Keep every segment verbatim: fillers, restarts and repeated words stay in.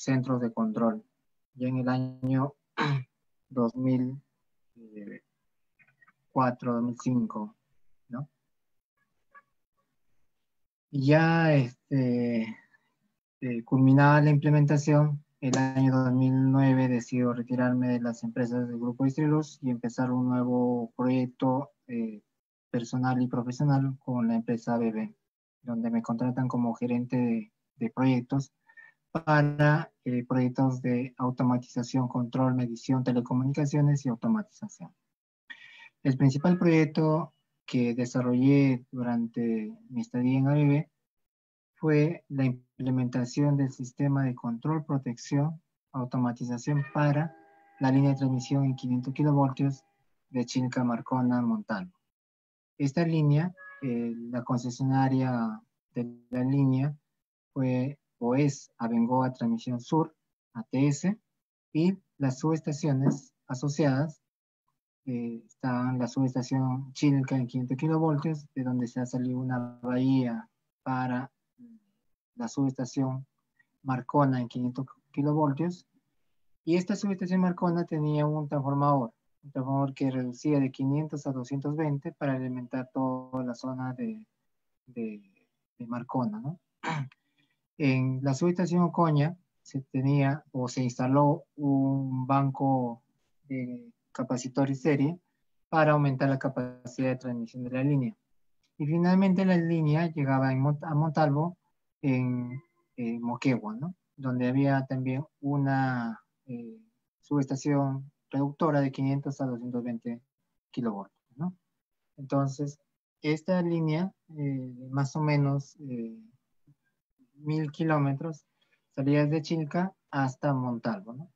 centros de control, ya en el año dos mil cuatro, dos mil cinco, ¿no? Y ya este, eh, culminada la implementación, el año dos mil nueve decido retirarme de las empresas del Grupo Distriluz y empezar un nuevo proyecto eh, personal y profesional con la empresa B B, donde me contratan como gerente de, de proyectos para eh, proyectos de automatización, control, medición, telecomunicaciones y automatización. El principal proyecto que desarrollé durante mi estadía en A B B fue la implementación del sistema de control, protección, automatización para la línea de transmisión en quinientos kilovoltios de Chilca, Marcona, Montalvo. Esta línea, eh, la concesionaria de la línea fue o es Abengoa Transmisión Sur, A T S, y las subestaciones asociadas eh, están la subestación Chilca en quinientos kilovoltios, de donde se ha salido una bahía para la subestación Marcona en quinientos kilovoltios, y esta subestación Marcona tenía un transformador, un transformador que reducía de quinientos a doscientos veinte para alimentar toda la zona de, de, de Marcona, ¿no? En la subestación Ocoña se tenía o se instaló un banco de capacitor y serie para aumentar la capacidad de transmisión de la línea. Y finalmente la línea llegaba en, a Montalvo en eh, Moquegua, ¿no? Donde había también una eh, subestación reductora de quinientos a doscientos veinte kilovoltios, ¿no? Entonces, esta línea, eh, más o menos eh, mil kilómetros, salía desde Chilca hasta Montalvo, ¿no?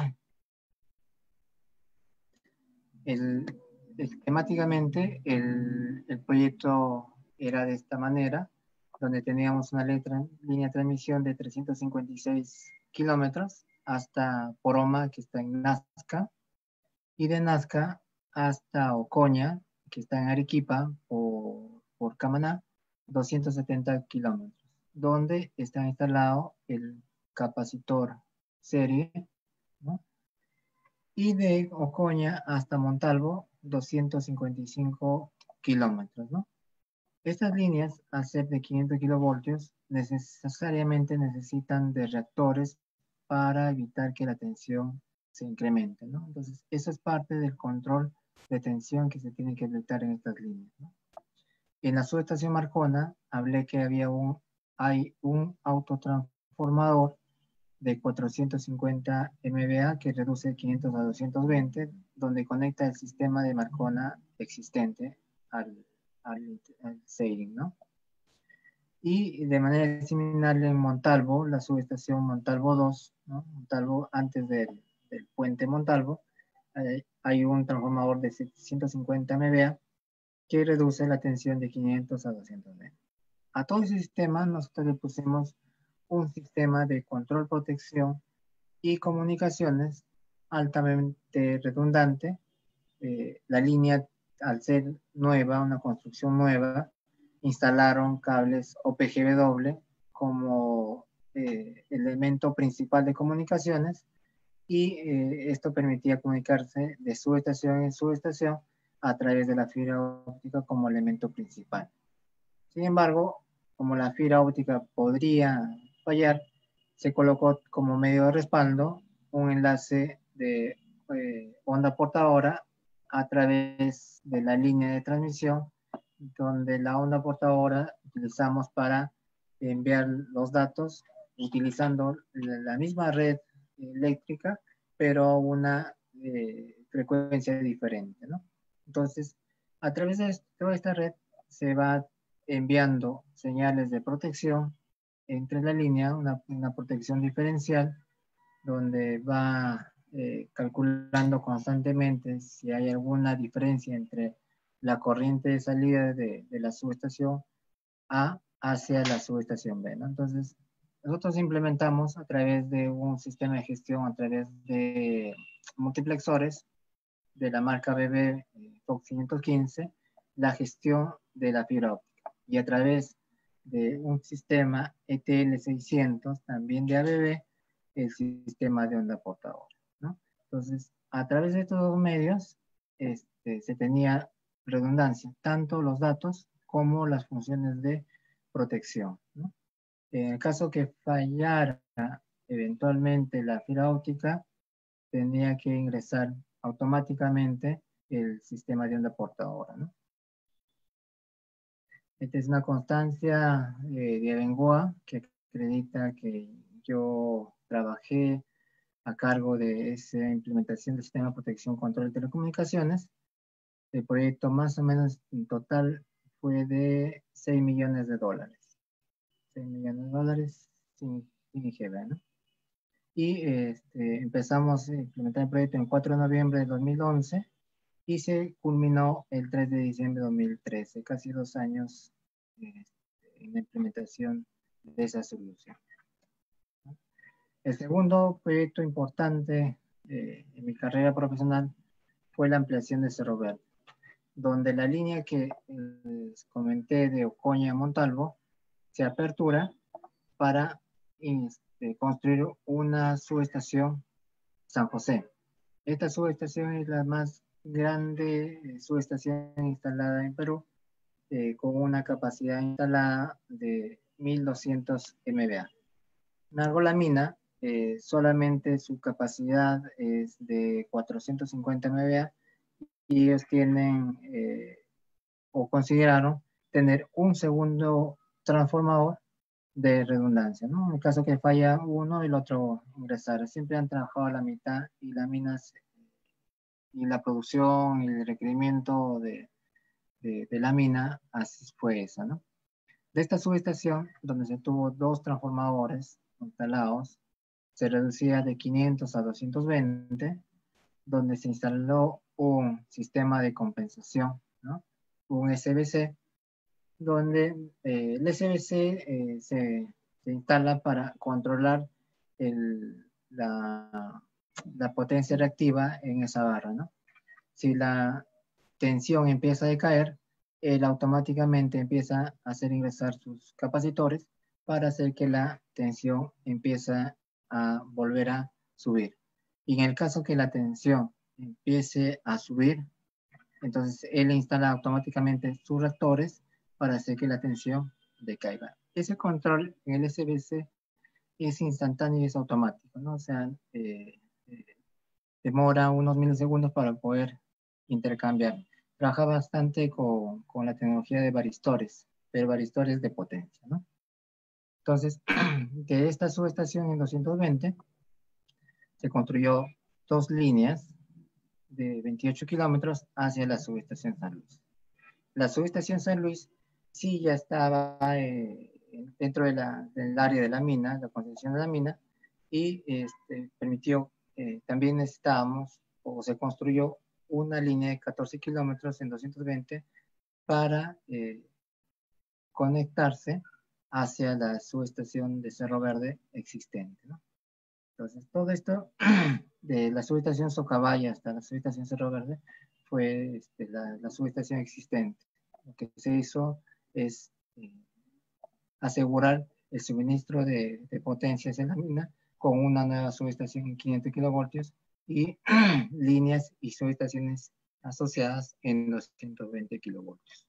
El, esquemáticamente, el, el proyecto era de esta manera, donde teníamos una letra, línea de transmisión de trescientos cincuenta y seis kilómetros hasta Poroma, que está en Nazca, y de Nazca hasta Ocoña, que está en Arequipa, por, por Camaná, doscientos setenta kilómetros, donde está instalado el capacitor serie, ¿no? Y de Ocoña hasta Montalvo, doscientos cincuenta y cinco kilómetros, ¿no? Estas líneas, al ser de quinientos kilovoltios, necesariamente necesitan de reactores para evitar que la tensión se incremente, ¿no? Entonces, eso es parte del control de tensión que se tiene que evitar en estas líneas, ¿no? En la subestación Marcona, hablé que había un, hay un autotransformador de cuatrocientos cincuenta megavatios que reduce de quinientos a doscientos veinte, donde conecta el sistema de Marcona existente al, al, al Seiring, ¿no? Y de manera similar en Montalvo, la subestación Montalvo dos, ¿no? Montalvo antes del, del puente Montalvo, eh, hay un transformador de setecientos cincuenta megavatios que reduce la tensión de quinientos a doscientos veinte. A todo ese sistema nosotros le pusimos un sistema de control, protección y comunicaciones altamente redundante. Eh, la línea, al ser nueva, una construcción nueva, instalaron cables O P G W como eh, elemento principal de comunicaciones, y eh, esto permitía comunicarse de subestación en subestación a través de la fibra óptica como elemento principal. Sin embargo, como la fibra óptica podría fallar, se colocó como medio de respaldo un enlace de eh, onda portadora a través de la línea de transmisión, donde la onda portadora utilizamos para enviar los datos utilizando la misma red eléctrica, pero una eh, frecuencia diferente, ¿no? Entonces, a través de toda esta red se va enviando señales de protección entre la línea, una, una protección diferencial, donde va eh, calculando constantemente si hay alguna diferencia entre la corriente de salida de, de la subestación A hacia la subestación B, ¿no? Entonces, nosotros implementamos a través de un sistema de gestión, a través de multiplexores de la marca B B Fox quinientos quince, la gestión de la fibra óptica. Y a través de un sistema E T L seiscientos, también de A B B, el sistema de onda portadora, ¿no? Entonces, a través de estos dos medios este, se tenía redundancia, tanto los datos como las funciones de protección, ¿no? En el caso que fallara eventualmente la fibra óptica, tenía que ingresar automáticamente el sistema de onda portadora, ¿no? Esta es una constancia eh, de Abengoa que acredita que yo trabajé a cargo de esa implementación del sistema de protección y control de telecomunicaciones. El proyecto más o menos en total fue de seis millones de dólares. seis millones de dólares sin, sin I G B, ¿no? Y este, empezamos a implementar el proyecto el cuatro de noviembre de dos mil once y se culminó el tres de diciembre de dos mil trece, casi dos años este, en la implementación de esa solución. El segundo proyecto importante eh, en mi carrera profesional fue la ampliación de Cerro Verde, donde la línea que les comenté de Ocoña a Montalvo se apertura para este, construir una subestación San José. Esta subestación es la más grande eh, subestación instalada en Perú, eh, con una capacidad instalada de mil doscientos megavatios. Nargolamina, eh, solamente su capacidad es de cuatrocientos cincuenta megavatios y ellos tienen eh, o consideraron tener un segundo transformador de redundancia, ¿no? En el caso que falla uno, el otro ingresar. Siempre han trabajado a la mitad y las minas y la producción y el requerimiento de, de, de la mina, así fue esa, ¿no? De esta subestación, donde se tuvo dos transformadores instalados, se reducía de quinientos a doscientos veinte, donde se instaló un sistema de compensación, ¿no? Un S B C, donde eh, el S B C eh, se, se instala para controlar el, la, la potencia reactiva en esa barra, ¿no? Si la tensión empieza a decaer, él automáticamente empieza a hacer ingresar sus capacitores para hacer que la tensión empiece a volver a subir. Y en el caso que la tensión empiece a subir, entonces él instala automáticamente sus reactores para hacer que la tensión decaiga. Ese control en el S B C es instantáneo y es automático, ¿no? O sea, eh, eh, demora unos milisegundos para poder intercambiar. Trabaja bastante con, con la tecnología de varistores, pero varistores de potencia, ¿no? Entonces, de esta subestación en doscientos veinte, se construyó dos líneas de veintiocho kilómetros hacia la subestación San Luis. La subestación San Luis sí ya estaba eh, dentro de la, del área de la mina, la concesión de la mina, y este, permitió, eh, también necesitábamos, o se construyó una línea de catorce kilómetros en doscientos veinte para eh, conectarse hacia la subestación de Cerro Verde existente, ¿no? Entonces, todo esto, de la subestación Socabaya hasta la subestación Cerro Verde, fue este, la, la subestación existente. Lo que se hizo es eh, asegurar el suministro de, de potencias en la mina con una nueva subestación en quinientos kilovoltios y líneas y subestaciones asociadas en doscientos veinte kilovoltios.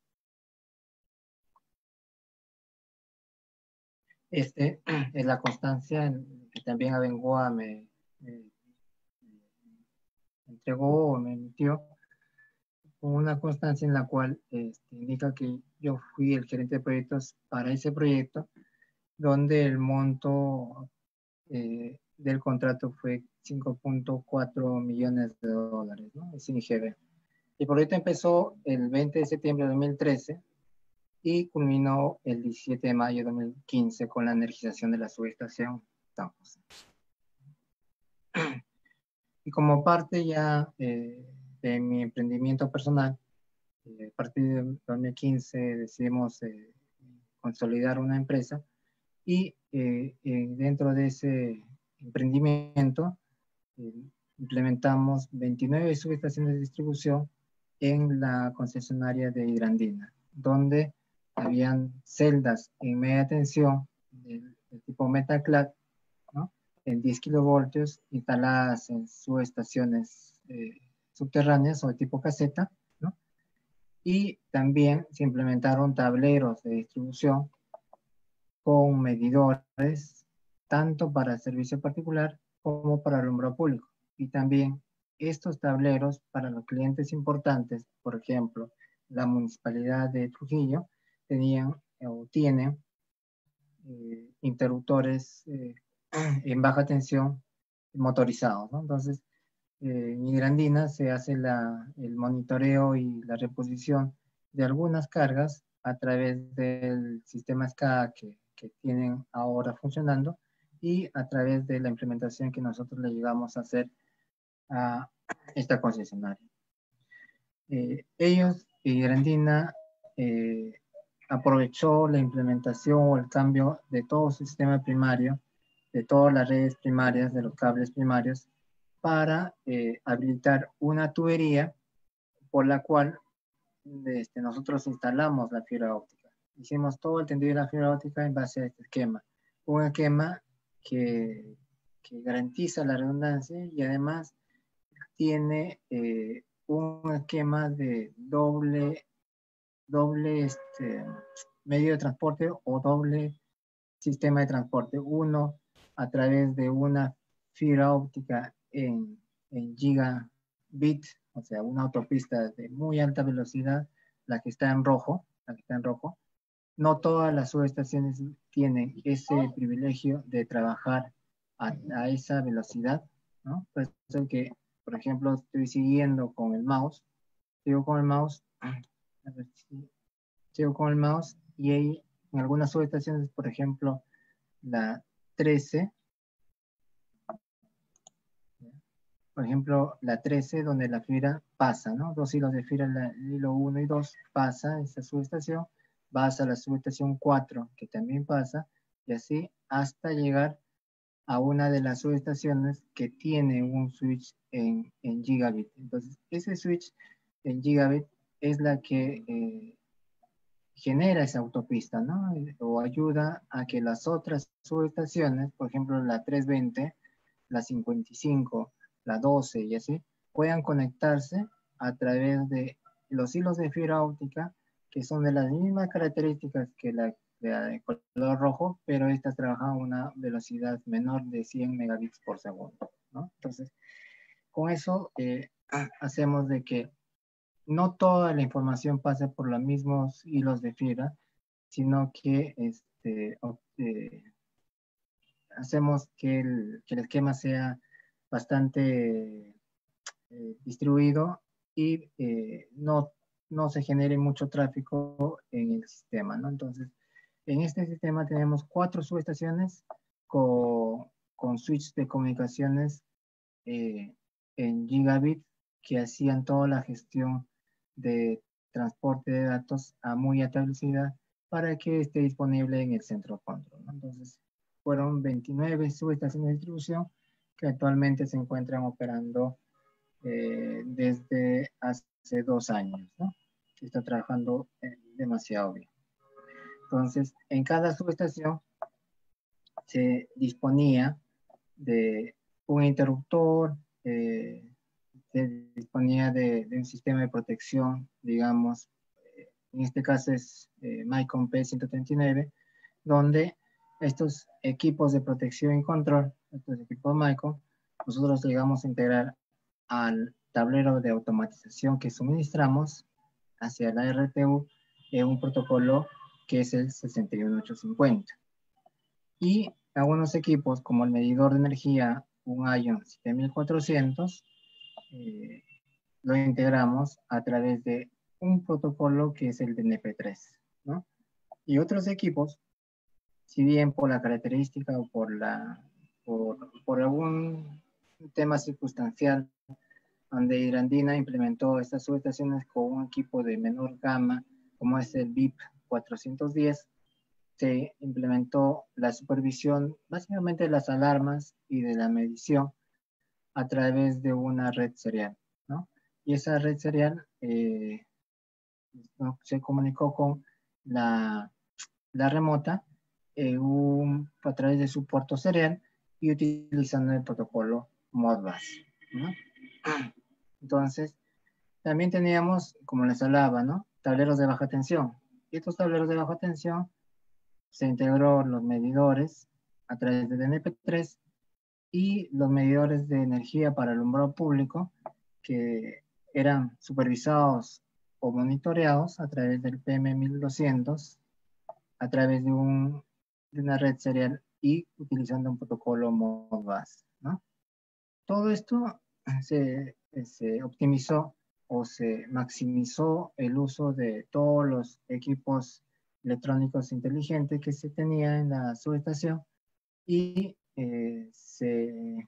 Este es la constancia que también Abengoa me, me entregó o me emitió, una constancia en la cual este, indica que yo fui el gerente de proyectos para ese proyecto, donde el monto eh, del contrato fue cinco punto cuatro millones de dólares, ¿no? Sin I G B. El proyecto empezó el veinte de septiembre de dos mil trece y culminó el diecisiete de mayo de dos mil quince con la energización de la subestación San José. Y como parte ya eh, de mi emprendimiento personal, eh, a partir de dos mil quince decidimos eh, consolidar una empresa y eh, eh, dentro de ese emprendimiento eh, implementamos veintinueve subestaciones de distribución en la concesionaria de Hidrandina, donde habían celdas en media tensión del, del tipo Metaclat, ¿no? en diez kilovoltios instaladas en subestaciones eh, subterráneas o de tipo caseta, ¿no? Y también se implementaron tableros de distribución con medidores tanto para el servicio particular como para el alumbrado público. Y también estos tableros para los clientes importantes, por ejemplo, la Municipalidad de Trujillo, tenían o tienen eh, interruptores eh, en baja tensión motorizados, ¿no? Entonces, eh, en Hidroandina se hace la, el monitoreo y la reposición de algunas cargas a través del sistema S C A D A que, que tienen ahora funcionando y a través de la implementación que nosotros le llegamos a hacer a esta concesionaria. Eh, ellos, Hidroandina, eh, aprovechó la implementación o el cambio de todo su sistema primario, de todas las redes primarias, de los cables primarios, para eh, habilitar una tubería por la cual este, nosotros instalamos la fibra óptica. Hicimos todo el tendido de la fibra óptica en base a este esquema. Un esquema que, que garantiza la redundancia y además tiene eh, un esquema de doble, doble este, medio de transporte o doble sistema de transporte. Uno a través de una fibra óptica en, en gigabit, o sea, una autopista de muy alta velocidad, la que está en rojo, la que está en rojo. No todas las subestaciones tienen ese privilegio de trabajar a, a esa velocidad, ¿no? Por eso que, por ejemplo, estoy siguiendo con el mouse, sigo con el mouse, a ver si, sigo con el mouse y hay en algunas subestaciones, por ejemplo, la trece, por ejemplo, la trece, donde la fibra pasa, ¿no? Dos hilos de fibra, el hilo uno y dos pasa esa subestación, vas a la subestación cuatro, que también pasa, y así hasta llegar a una de las subestaciones que tiene un switch en, en gigabit. Entonces, ese switch en gigabit es la que eh, genera esa autopista, ¿no? O ayuda a que las otras subestaciones, por ejemplo, la trescientos veinte, la cincuenta y cinco, la doce y así, puedan conectarse a través de los hilos de fibra óptica que son de las mismas características que la, la de color rojo, pero estas trabajan a una velocidad menor de cien megabits por segundo, ¿no? Entonces, con eso eh, hacemos de que no toda la información pase por los mismos hilos de fibra, sino que este, eh, hacemos que el, que el esquema sea bastante eh, distribuido y eh, no, no se genere mucho tráfico en el sistema, ¿no? Entonces, en este sistema tenemos cuatro subestaciones con, con switch de comunicaciones eh, en gigabit que hacían toda la gestión de transporte de datos a muy alta velocidad para que esté disponible en el centro de control, ¿no? Entonces, fueron veintinueve subestaciones de distribución que actualmente se encuentran operando eh, desde hace dos años, ¿no? Se está trabajando eh, demasiado bien. Entonces, en cada subestación se disponía de un interruptor, eh, se disponía de, de, un sistema de protección, digamos, eh, en este caso es eh, MyCom P ciento treinta y nueve, donde estos equipos de protección y control, estos equipos MyCom, nosotros llegamos a integrar al tablero de automatización que suministramos hacia la R T U en un protocolo que es el sesenta y uno ochocientos cincuenta. Y algunos equipos como el medidor de energía, un ION siete mil cuatrocientos, eh, lo integramos a través de un protocolo que es el de N P tres, ¿no? Y otros equipos, si bien por la característica o por, la, por, por algún tema circunstancial, donde Hidroandina implementó estas subestaciones con un equipo de menor gama, como es el V I P cuatrocientos diez, se implementó la supervisión básicamente de las alarmas y de la medición a través de una red serial, ¿no? Y esa red serial eh, ¿no? se comunicó con la, la remota eh, un, a través de su puerto serial y utilizando el protocolo Modbus, ¿no? Entonces, también teníamos, como les hablaba, ¿no? Tableros de baja tensión. Y estos tableros de baja tensión se integró los medidores a través de D N P tres y los medidores de energía para el alumbrado público que eran supervisados o monitoreados a través del P M mil doscientos, a través de, un, de una red serial y utilizando un protocolo Modbus, ¿no? Todo esto se, se optimizó o se maximizó el uso de todos los equipos electrónicos inteligentes que se tenía en la subestación y eh, se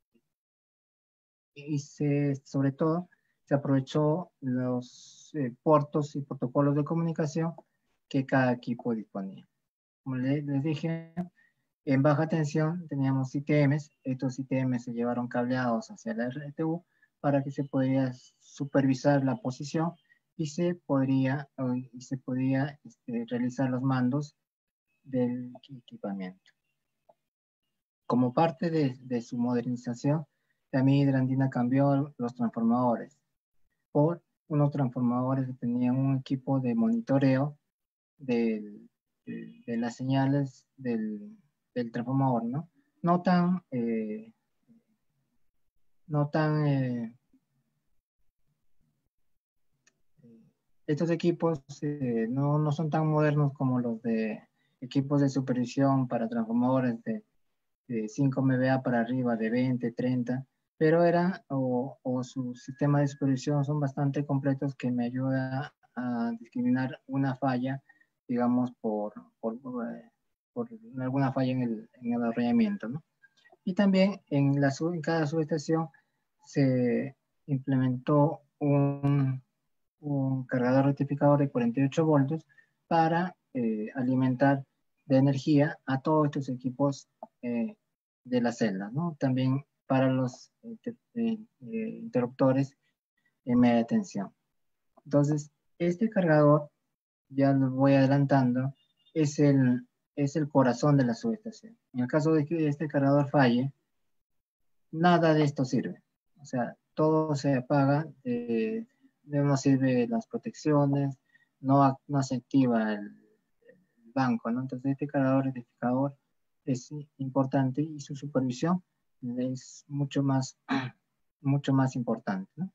y se, sobre todo se aprovechó los eh, puertos y protocolos de comunicación que cada equipo disponía. Como les, les dije, en baja tensión teníamos I T Ms, estos I T Ms se llevaron cableados hacia la R T U para que se podía supervisar la posición y se podría, y se podía este, realizar los mandos del equipamiento. Como parte de, de su modernización, también Hidrandina cambió los transformadores por unos transformadores que tenían un equipo de monitoreo de, de, de las señales del, del transformador, ¿no? No tan, eh, no tan, eh, estos equipos eh, no, no son tan modernos como los de equipos de supervisión para transformadores de, de cinco M V A para arriba, de veinte, treinta, pero era, o, o su sistema de supervisión son bastante completos que me ayuda a discriminar una falla, digamos, por, por, por alguna falla en el, en el arrollamiento, ¿no? Y también en, la, en cada subestación se implementó un, un cargador rectificador de cuarenta y ocho voltios para eh, alimentar de energía a todos estos equipos eh, de la celda, ¿no? También para los eh, eh, interruptores en media tensión. Entonces, este cargador, ya lo voy adelantando, es el, es el corazón de la subestación. En el caso de que este cargador falle, nada de esto sirve. O sea, todo se apaga, eh, no sirve las protecciones, no, no se activa el, el banco, ¿no? Entonces este cargador rectificador es importante y su supervisión es mucho más, mucho más importante, ¿no?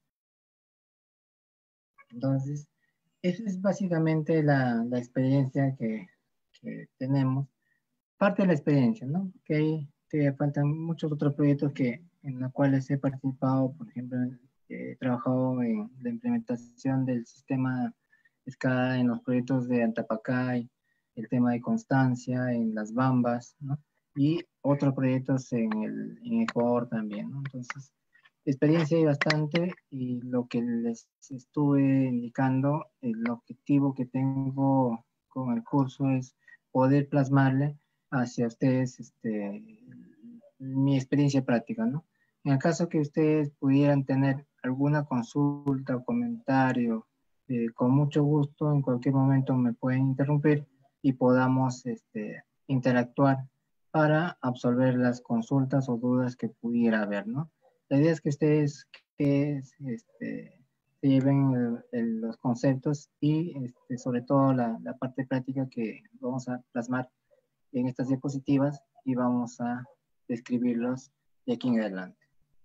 Entonces, esa es básicamente la, la experiencia que, que tenemos. Parte de la experiencia, ¿no? Que hay, que faltan muchos otros proyectos que, en los cuales he participado, por ejemplo, he trabajado en la implementación del sistema SCADA en los proyectos de Antapacay, el tema de Constancia, en las Bambas, ¿no? Y otros proyectos en, el, en Ecuador también, ¿no? Entonces, experiencia hay bastante y lo que les estuve indicando, el objetivo que tengo con el curso es poder plasmarle hacia ustedes este, mi experiencia práctica, ¿no? En el caso que ustedes pudieran tener alguna consulta o comentario, eh, con mucho gusto, en cualquier momento me pueden interrumpir y podamos este, interactuar para absolver las consultas o dudas que pudiera haber, ¿no? La idea es que ustedes que, este, se lleven el, el, los conceptos y este, sobre todo la, la parte práctica que vamos a plasmar en estas diapositivas y vamos a describirlos de aquí en adelante.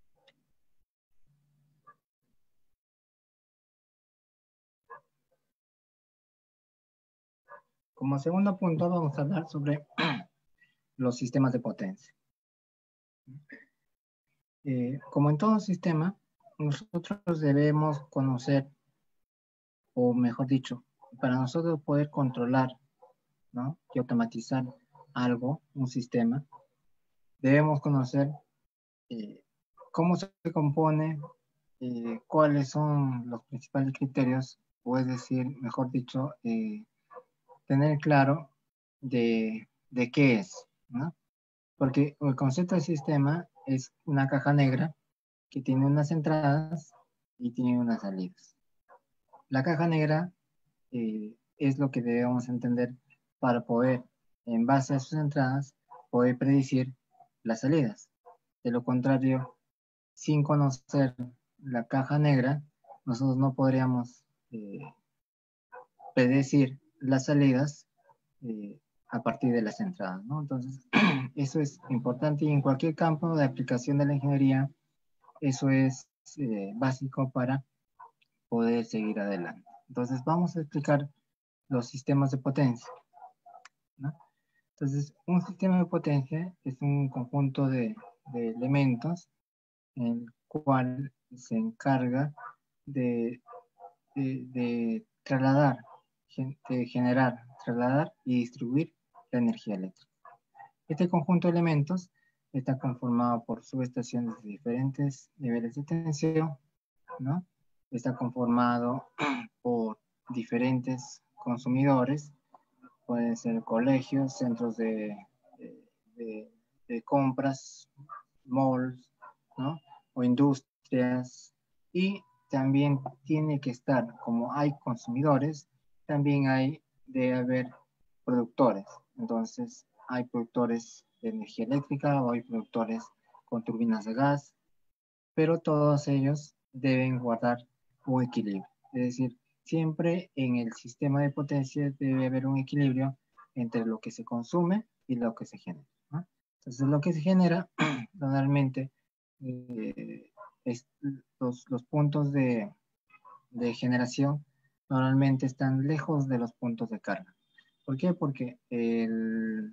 Como segundo punto vamos a hablar sobre los sistemas de potencia. Eh, como en todo sistema, nosotros debemos conocer, o mejor dicho, para nosotros poder controlar, ¿no?, y automatizar algo, un sistema, debemos conocer eh, cómo se compone, eh, cuáles son los principales criterios, o es decir, mejor dicho, eh, tener claro de, de qué es, ¿no? Porque el concepto de sistema es una caja negra que tiene unas entradas y tiene unas salidas. La caja negra eh, es lo que debemos entender para poder, en base a sus entradas, poder predecir las salidas. De lo contrario, sin conocer la caja negra, nosotros no podríamos eh, predecir las salidas eh, a partir de las entradas, ¿no? Entonces, eso es importante y en cualquier campo de aplicación de la ingeniería, eso es eh, básico para poder seguir adelante. Entonces, vamos a explicar los sistemas de potencia, ¿no? Entonces, un sistema de potencia es un conjunto de, de elementos en el cual se encarga de, de, de trasladar, de generar, trasladar y distribuir la energía eléctrica. Este conjunto de elementos está conformado por subestaciones de diferentes niveles de tensión, ¿no? Está conformado por diferentes consumidores, pueden ser colegios, centros de, de, de compras, malls, ¿no? O industrias, y también tiene que estar, como hay consumidores, también hay de haber productores. Entonces, hay productores de energía eléctrica o hay productores con turbinas de gas, pero todos ellos deben guardar un equilibrio. Es decir, siempre en el sistema de potencia debe haber un equilibrio entre lo que se consume y lo que se genera, ¿no? Entonces, lo que se genera, normalmente, eh, es, los, los puntos de, de generación normalmente están lejos de los puntos de carga. ¿Por qué? Porque, el,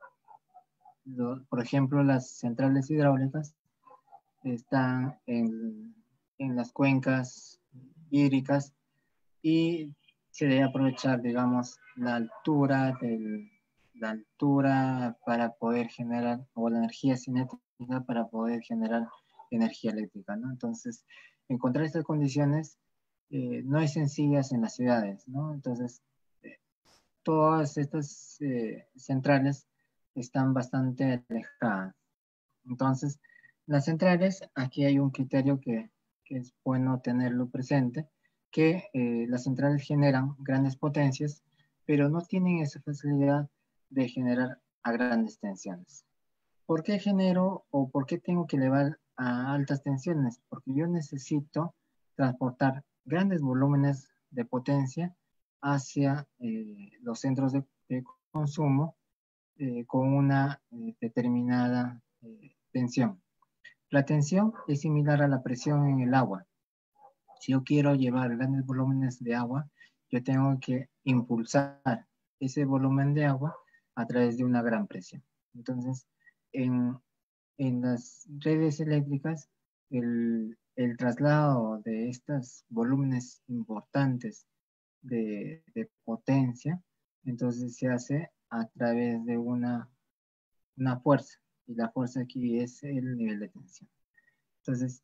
lo, por ejemplo, las centrales hidráulicas están en, en las cuencas hídricas y se debe aprovechar, digamos, la altura, del, la altura para poder generar, o la energía cinética para poder generar energía eléctrica, ¿no? Entonces, encontrar estas condiciones eh, no es sencillas en las ciudades, ¿no? Entonces, eh, todas estas eh, centrales están bastante alejadas. Entonces, las centrales, aquí hay un criterio que, que es bueno tenerlo presente, que eh, las centrales generan grandes potencias, pero no tienen esa facilidad de generar a grandes tensiones. ¿Por qué genero o por qué tengo que elevar a altas tensiones? Porque yo necesito transportar grandes volúmenes de potencia hacia eh, los centros de, de consumo eh, con una eh, determinada eh, tensión. La tensión es similar a la presión en el agua. Si yo quiero llevar grandes volúmenes de agua, yo tengo que impulsar ese volumen de agua a través de una gran presión. Entonces, en, en las redes eléctricas, el, el traslado de estos volúmenes importantes de, de potencia, entonces se hace a través de una, una fuerza, y la fuerza aquí es el nivel de tensión. Entonces,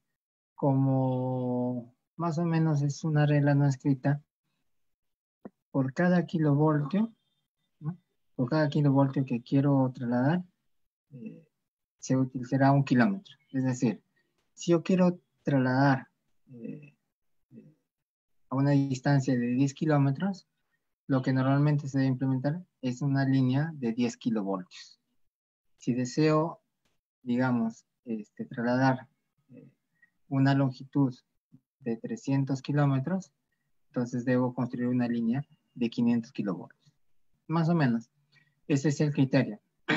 como más o menos es una regla no escrita, por cada kilovoltio, ¿no? Por cada kilovoltio que quiero trasladar, eh, se utilizará un kilómetro. Es decir, si yo quiero trasladar eh, a una distancia de diez kilómetros, lo que normalmente se debe implementar es una línea de diez kilovoltios. Si deseo, digamos, este, trasladar eh, una longitud de trescientos kilómetros, entonces debo construir una línea de quinientos kilovoltios. Más o menos, ese es el criterio.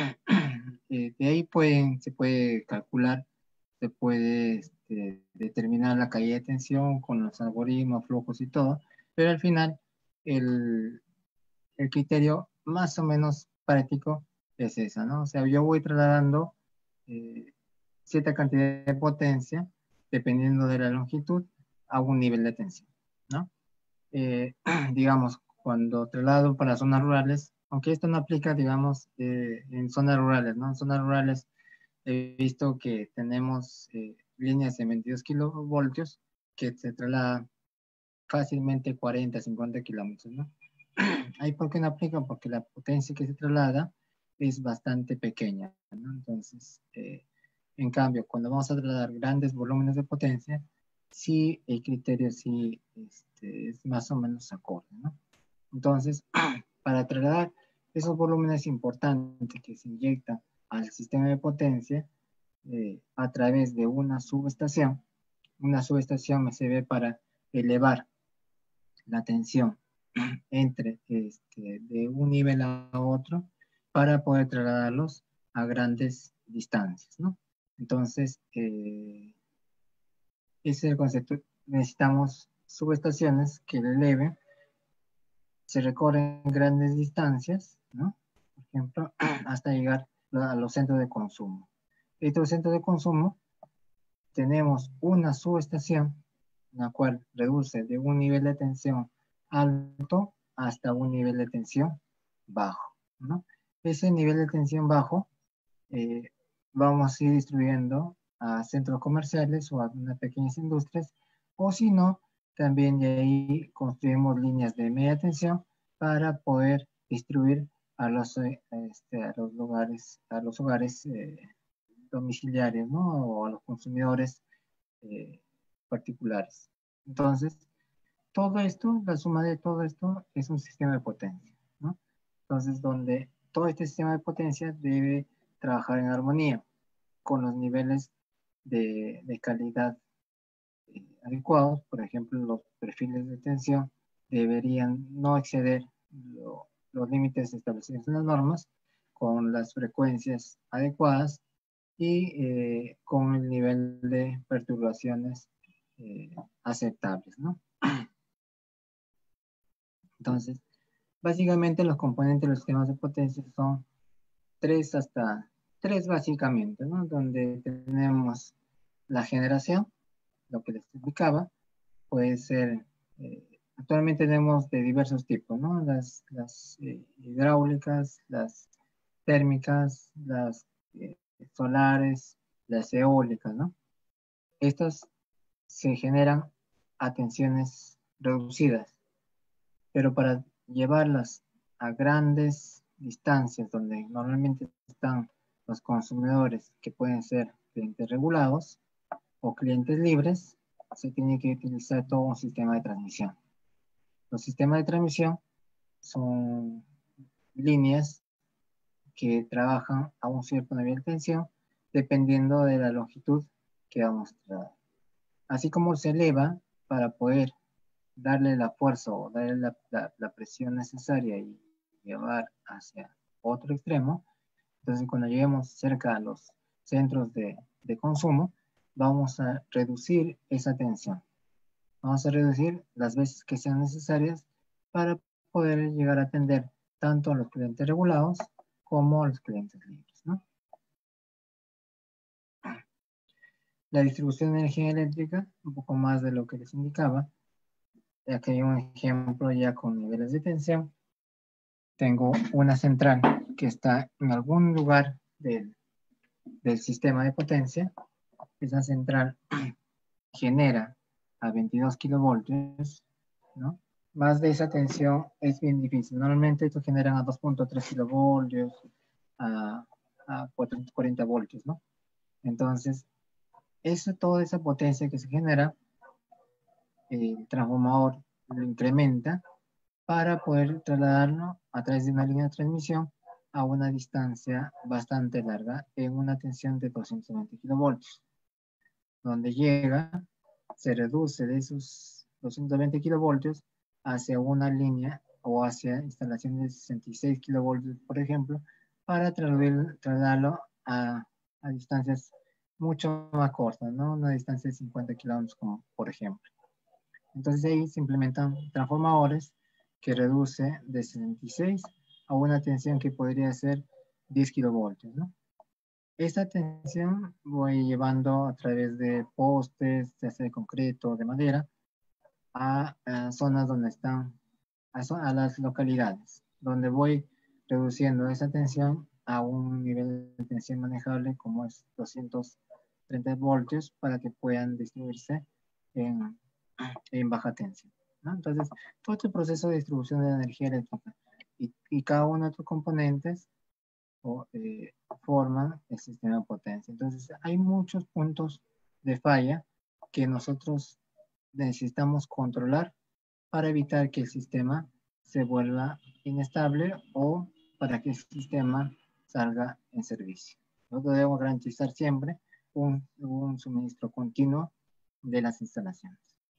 eh, de ahí pueden, se puede calcular, se puede este, determinar la caída de tensión con los algoritmos, flujos y todo, pero al final el, el criterio más o menos práctico es esa, ¿no? O sea, yo voy trasladando eh, cierta cantidad de potencia, dependiendo de la longitud, a un nivel de tensión, ¿no? Eh, digamos, cuando traslado para zonas rurales, aunque esto no aplica, digamos, eh, en zonas rurales, ¿no? En zonas rurales he visto que tenemos eh, líneas de veintidós kilovoltios que se trasladan fácilmente cuarenta, cincuenta kilómetros, ¿no? Ahí, ¿por qué no aplica? Porque la potencia que se traslada es bastante pequeña, ¿no? Entonces, eh, en cambio, cuando vamos a trasladar grandes volúmenes de potencia, sí, el criterio sí este, es más o menos acorde, ¿no? Entonces, para trasladar esos volúmenes importantes que se inyectan al sistema de potencia, eh, a través de una subestación. Una subestación me sirve para elevar la tensión entre este, de un nivel a otro para poder trasladarlos a grandes distancias, ¿no? Entonces, eh, ese es el concepto. Necesitamos subestaciones que eleven, se recorren grandes distancias, ¿no? Por ejemplo, hasta llegar a los centros de consumo. Estos centros de consumo tenemos una subestación, la cual reduce de un nivel de tensión alto hasta un nivel de tensión bajo, ¿no? Ese nivel de tensión bajo eh, vamos a ir distribuyendo a centros comerciales o a unas pequeñas industrias, o si no, también de ahí construimos líneas de media tensión para poder distribuir a los, eh, este, a los lugares, a los hogares eh, domiciliarios, ¿no? O a los consumidores eh, particulares. Entonces, todo esto, la suma de todo esto es un sistema de potencia, ¿no? Entonces, donde todo este sistema de potencia debe trabajar en armonía con los niveles de, de calidad eh, adecuados. Por ejemplo, los perfiles de tensión deberían no exceder lo, los límites establecidos en las normas, con las frecuencias adecuadas y eh, con el nivel de perturbaciones eh, aceptables, ¿no? Entonces, básicamente los componentes de los sistemas de potencia son tres hasta tres básicamente, ¿no? Donde tenemos la generación, lo que les explicaba, puede ser, eh, actualmente tenemos de diversos tipos, ¿no? Las, las eh, hidráulicas, las térmicas, las eh, solares, las eólicas, ¿no? Estas se generan a tensiones reducidas, pero para llevarlas a grandes distancias donde normalmente están los consumidores, que pueden ser clientes regulados o clientes libres, se tiene que utilizar todo un sistema de transmisión. Los sistemas de transmisión son líneas que trabajan a un cierto nivel de tensión dependiendo de la longitud que vamos a tratar. Así como se eleva para poder darle la fuerza o darle la, la, la presión necesaria y llevar hacia otro extremo. Entonces, cuando lleguemos cerca a los centros de, de consumo, vamos a reducir esa tensión. Vamos a reducir las veces que sean necesarias para poder llegar a atender tanto a los clientes regulados como a los clientes libres, ¿no? La distribución de energía eléctrica, un poco más de lo que les indicaba. Aquí hay un ejemplo ya con niveles de tensión. Tengo una central que está en algún lugar del, del sistema de potencia. Esa central genera a veintidós kilovoltios, ¿no? Más de esa tensión es bien difícil. Normalmente esto generan a dos punto tres kilovoltios, a, a cuatrocientos cuarenta voltios, ¿no? Entonces, eso, toda esa potencia que se genera, el transformador lo incrementa para poder trasladarlo a través de una línea de transmisión a una distancia bastante larga en una tensión de doscientos veinte kilovoltios. Donde llega, se reduce de esos doscientos veinte kilovoltios hacia una línea o hacia instalaciones de sesenta y seis kilovoltios, por ejemplo, para trasladarlo a, a distancias mucho más cortas, ¿no? Una distancia de cincuenta kilómetros, como por ejemplo. Entonces ahí se implementan transformadores que reduce de sesenta y seis a una tensión que podría ser diez kilovoltios, ¿no? Esta tensión voy llevando a través de postes, ya sea de concreto o de madera, a, a zonas donde están, a, a las localidades, donde voy reduciendo esa tensión a un nivel de tensión manejable como es doscientos treinta voltios para que puedan distribuirse en, en baja tensión, ¿no? Entonces, todo este proceso de distribución de energía eléctrica y, y cada uno de estos componentes o, eh, forman el sistema de potencia. Entonces, hay muchos puntos de falla que nosotros necesitamos controlar para evitar que el sistema se vuelva inestable o para que el sistema salga en servicio. Nosotros debemos garantizar siempre un, un suministro continuo de las instalaciones.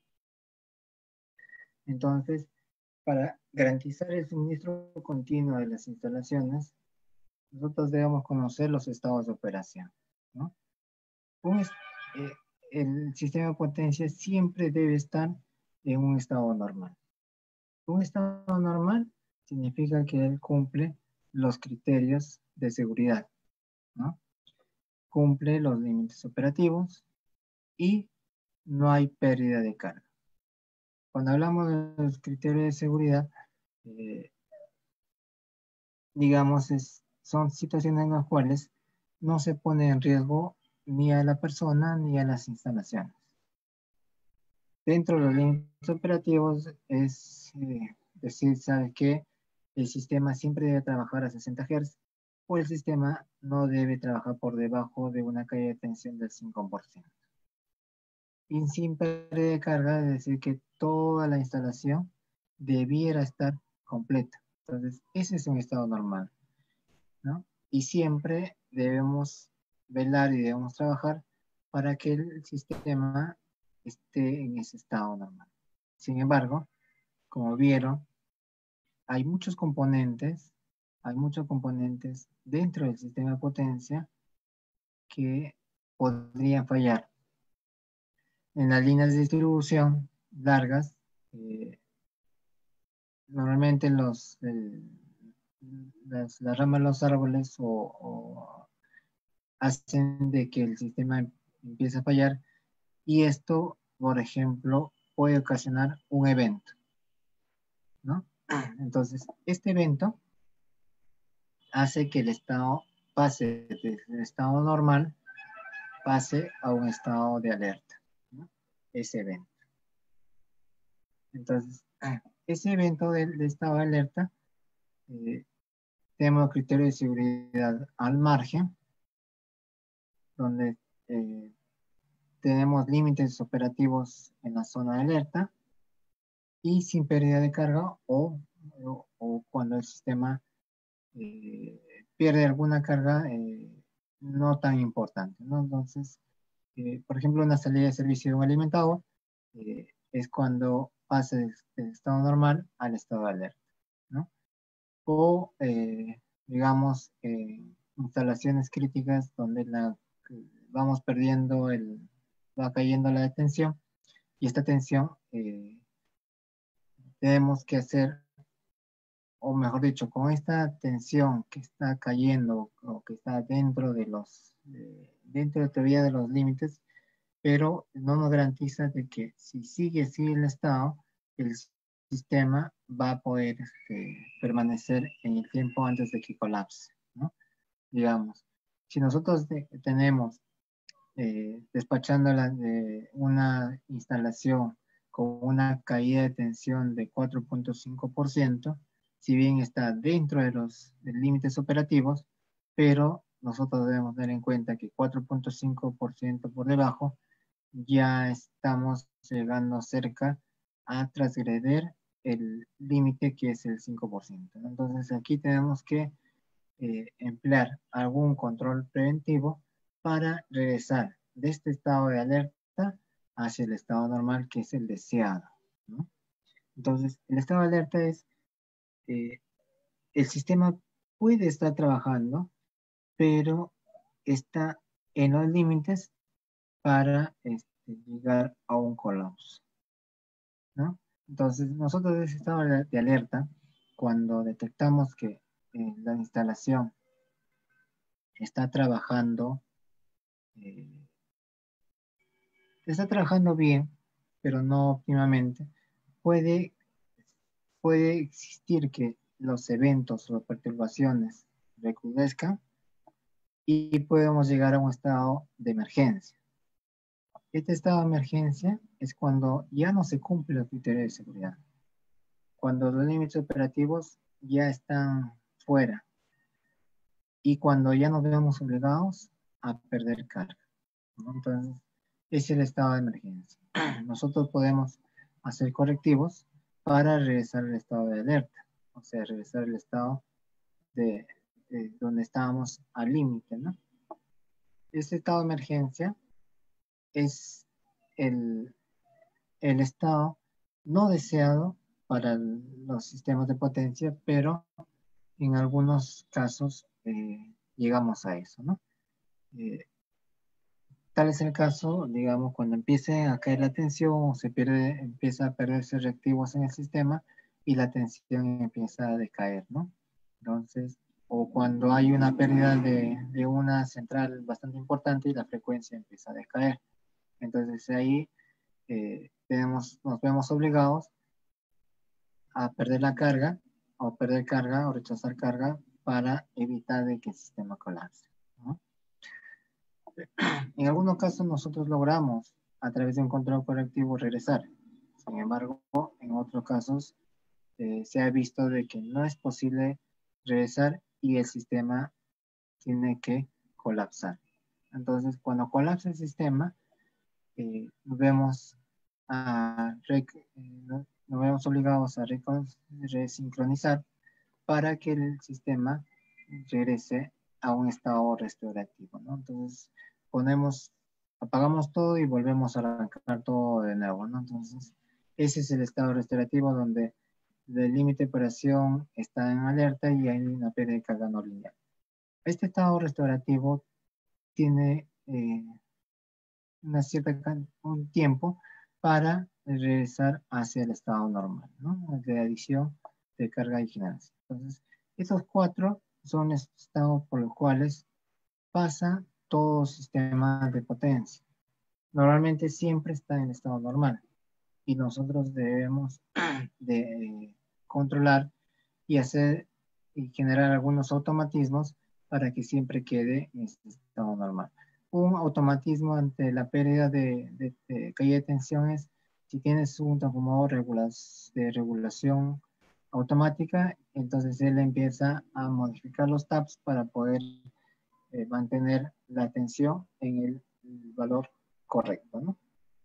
Entonces, para garantizar el suministro continuo de las instalaciones, nosotros debemos conocer los estados de operación, ¿no? Un, eh, el sistema de potencia siempre debe estar en un estado normal. Un estado normal significa que él cumple los criterios de seguridad, ¿no? Cumple los límites operativos y no hay pérdida de carga. Cuando hablamos de los criterios de seguridad, eh, digamos, es, son situaciones en las cuales no se pone en riesgo ni a la persona ni a las instalaciones. Dentro de los límites operativos es eh, decir, sabe que el sistema siempre debe trabajar a sesenta hertz o el sistema no debe trabajar por debajo de una caída de tensión del cinco por ciento. Y sin pérdida de carga, es decir, que toda la instalación debiera estar completa. Entonces, ese es un estado normal, ¿no? Y siempre debemos velar y debemos trabajar para que el sistema esté en ese estado normal. Sin embargo, como vieron, hay muchos componentes, hay muchos componentes dentro del sistema de potencia que podrían fallar. En las líneas de distribución largas, eh, normalmente los, eh, las, las ramas de los árboles o, o hacen de que el sistema empiece a fallar y esto, por ejemplo, puede ocasionar un evento, ¿no? Entonces, este evento hace que el estado pase del estado normal, pase a un estado de alerta, ¿no? Ese evento. Entonces, ese evento del de estado de alerta, eh, tenemos criterios de seguridad al margen, donde eh, tenemos límites operativos en la zona de alerta y sin pérdida de carga o, o, o cuando el sistema eh, pierde alguna carga eh, no tan importante, ¿no? Entonces, eh, por ejemplo, una salida de servicio de un alimentador eh, es cuando pasa del, del estado normal al estado de alerta, ¿no? O, eh, digamos, eh, instalaciones críticas donde la, vamos perdiendo, el, va cayendo la tensión y esta tensión eh, tenemos que hacer, o mejor dicho, con esta tensión que está cayendo o que está dentro de los, eh, dentro de teoría de los límites, pero no nos garantiza de que si sigue así el estado, el sistema va a poder este, permanecer en el tiempo antes de que colapse, ¿no? Digamos, si nosotros de, tenemos eh, despachando la, de una instalación con una caída de tensión de cuatro punto cinco por ciento, si bien está dentro de los de límites operativos, pero nosotros debemos tener en cuenta que cuatro punto cinco por ciento por debajo ya estamos llegando cerca a transgredir el límite que es el cinco por ciento. Entonces aquí tenemos que eh, emplear algún control preventivo para regresar de este estado de alerta hacia el estado normal que es el deseado, ¿no? Entonces el estado de alerta es, eh, el sistema puede estar trabajando, pero está en los límites para este, llegar a un colapso, ¿no? Entonces, nosotros en ese estado de alerta, cuando detectamos que eh, la instalación está trabajando, eh, está trabajando bien, pero no óptimamente, puede, puede existir que los eventos o perturbaciones recrudezcan y podemos llegar a un estado de emergencia. Este estado de emergencia es cuando ya no se cumple el criterio de seguridad, cuando los límites operativos ya están fuera y cuando ya nos vemos obligados a perder carga, ¿no? Entonces, es el estado de emergencia. Nosotros podemos hacer correctivos para regresar al estado de alerta, o sea, regresar al estado de, de donde estábamos al límite, ¿no? este estado de emergencia es el, el estado no deseado para el, los sistemas de potencia, pero en algunos casos eh, llegamos a eso, ¿no? Eh, tal es el caso, digamos, cuando empiece a caer la tensión o se pierde, empieza a perderse reactivos en el sistema y la tensión empieza a decaer, ¿no? Entonces, o cuando hay una pérdida de, de una central bastante importante y la frecuencia empieza a decaer. Entonces ahí eh, tenemos, nos vemos obligados a perder la carga, o perder carga, o rechazar carga para evitar de que el sistema colapse, ¿no? En algunos casos nosotros logramos, a través de un control correctivo, regresar. Sin embargo, en otros casos eh, se ha visto de que no es posible regresar y el sistema tiene que colapsar. Entonces, cuando colapsa el sistema, eh, nos vemos a eh, nos vemos obligados a resincronizar para que el sistema regrese a un estado restaurativo, ¿no? Entonces, ponemos, apagamos todo y volvemos a arrancar todo de nuevo, ¿no? Entonces, ese es el estado restaurativo donde el límite de operación está en alerta y hay una pérdida de carga no lineal. Este estado restaurativo tiene eh, una cierta un tiempo para regresar hacia el estado normal, ¿no? De adición, de carga y generación. Entonces, esos cuatro son estos estados por los cuales pasa todo sistema de potencia. Normalmente siempre está en estado normal y nosotros debemos de eh, controlar y hacer y generar algunos automatismos para que siempre quede en este estado normal. Un automatismo ante la pérdida de, de, de caída de tensiones, si tienes un transformador regulas, de regulación automática, entonces él empieza a modificar los taps para poder eh, mantener la tensión en el, el valor correcto, ¿no?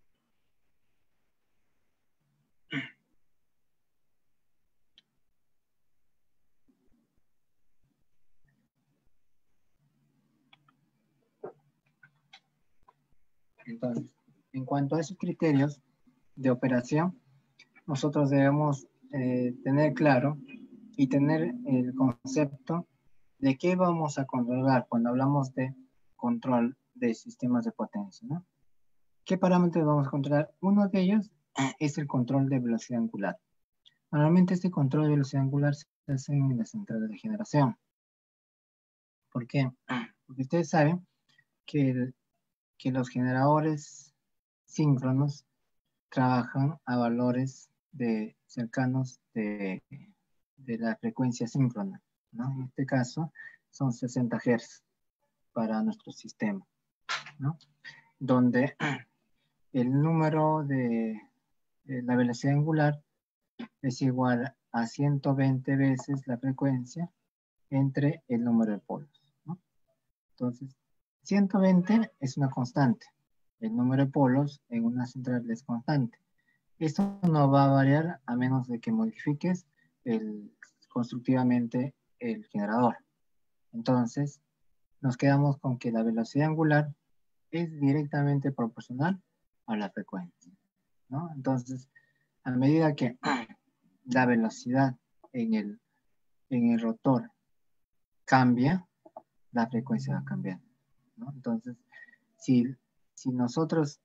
Entonces, en cuanto a esos criterios de operación, nosotros debemos eh, tener claro y tener el concepto de qué vamos a controlar cuando hablamos de control de sistemas de potencia, ¿no? ¿Qué parámetros vamos a controlar? Uno de ellos es el control de velocidad angular. Normalmente este control de velocidad angular se hace en las centrales de generación. ¿Por qué? Porque ustedes saben que, el, que los generadores síncronos trabajan a valores de, cercanos de, de la frecuencia síncrona, ¿no? En este caso son sesenta hertz para nuestro sistema, ¿no? Donde el número de, de la velocidad angular es igual a ciento veinte veces la frecuencia entre el número de polos, ¿no? Entonces, ciento veinte es una constante. El número de polos en una central es constante. Esto no va a variar a menos de que modifiques el, constructivamente el generador. Entonces, nos quedamos con que la velocidad angular es directamente proporcional a la frecuencia, ¿no? Entonces, a medida que la velocidad en el, en el rotor cambia, la frecuencia va a cambiar, ¿no? Entonces, si, si nosotros